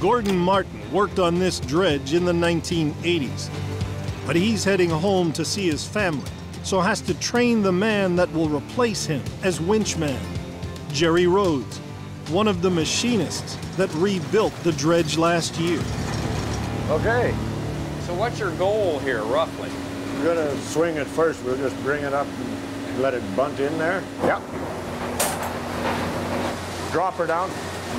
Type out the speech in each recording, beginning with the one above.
Gordon Martin worked on this dredge in the 1980s, but he's heading home to see his family, so has to train the man that will replace him as winchman, Jerry Rhodes, one of the machinists that rebuilt the dredge last year. Okay. So what's your goal here, roughly? We're gonna swing it first. We'll just bring it up and let it bunt in there. Yep. Drop her down.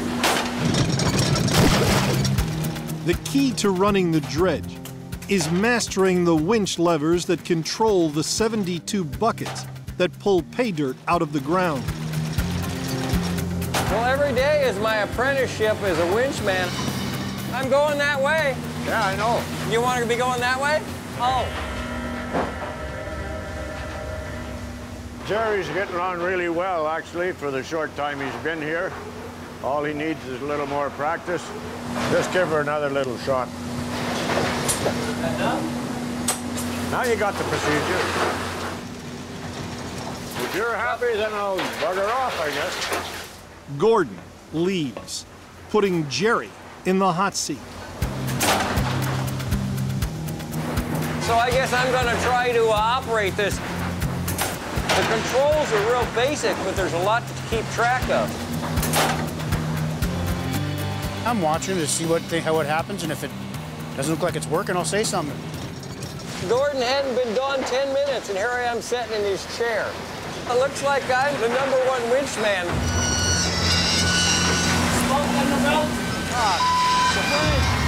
The key to running the dredge is mastering the winch levers that control the 72 buckets that pull pay dirt out of the ground. Well, every day is my apprenticeship as a winchman. I'm going that way. Yeah, I know. You want to be going that way? Oh. Jerry's getting on really well, actually, for the short time he's been here. All he needs is a little more practice. Just give her another little shot. Now you got the procedure. If you're happy, then I'll bugger off, I guess. Gordon leaves, putting Jerry in the hot seat. So I guess I'm going to try to operate this. The controls are real basic, but there's a lot to keep track of. I'm watching to see how it happens, and if it doesn't look like it's working, I'll say something. Gordon hadn't been gone 10 minutes, and here I am sitting in his chair. It looks like I'm the #1 winchman. Smoke on the belt. Ah,